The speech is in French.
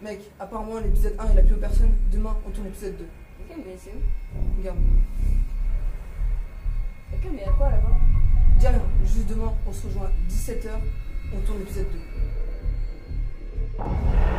Mec, apparemment l'épisode 1 il a plu aux personnes. Demain on tourne l'épisode 2. Ok, mais c'est où? Regarde. Ok, mais y'a quoi là-bas? Dis rien, juste demain on se rejoint à 17h. On tourne l'épisode 2.